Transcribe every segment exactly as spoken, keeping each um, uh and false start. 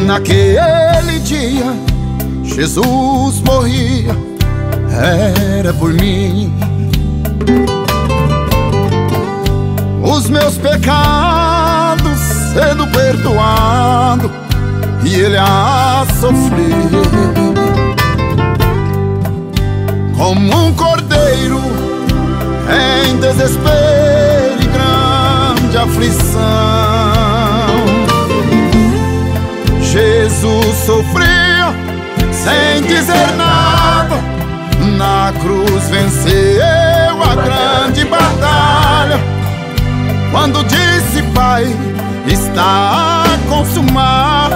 naquele dia Jesus morria, era por mim. Os meus pecados sendo perdoado e Ele a sofrer. Como um cordeiro em desespero e grande aflição, Jesus sofreu sem dizer nada, na cruz venceu a grande batalha. Quando disse: Pai, está consumado.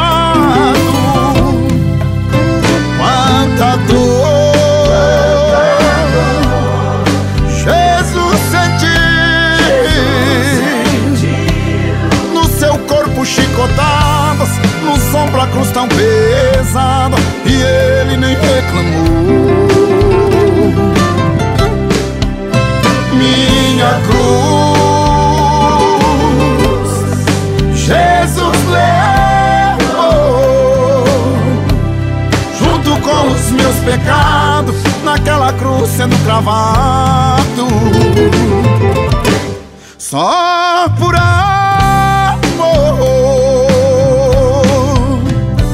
Quanta dor Jesus sentiu no seu corpo, chicotadas, no sombro a cruz tão pesada, e Ele nem reclamou. Minha cruz Jesus levou, junto com os meus pecados, naquela cruz sendo cravado. Só por amor,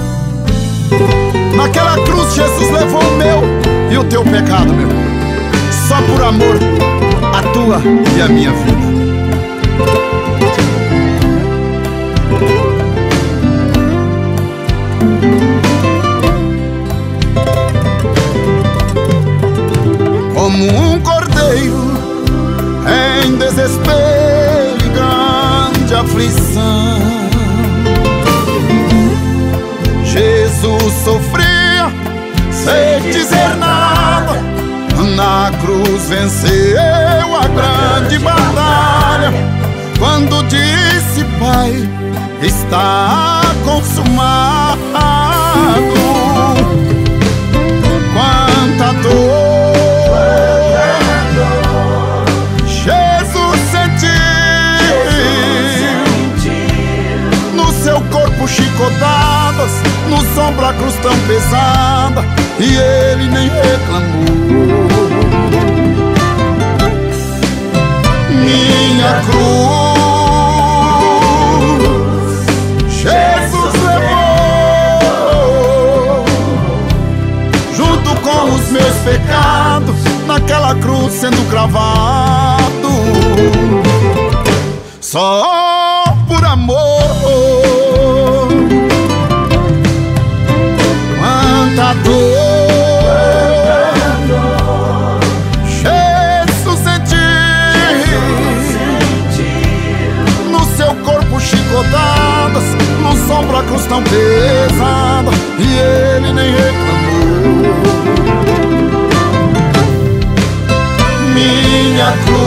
naquela cruz Jesus levou o meu e o teu pecado, meu. Só por amor, a tua e a minha vida. Como um cordeiro em desespero e grande aflição, Jesus sofria sem dizer nada, na cruz venceu a grande batalha. Quando disse: Pai, está consumado. Quanta dor Jesus sentiu no seu corpo, chicotadas, no sombro a cruz tão pesada, e Ele nem reclamou. Minha cruz Jesus levou, junto com os meus pecados, naquela cruz sendo cravado. Só por amor, quanta dor Jesus sentiu no seu corpo, chicotadas, no sombro a cruz tão pesada, e Ele nem reclamou. Minha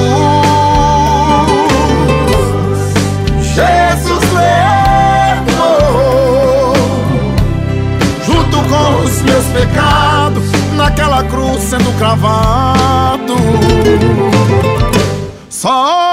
cruz Jesus levou, junto com os meus pecados, naquela cruz sendo cravado. Só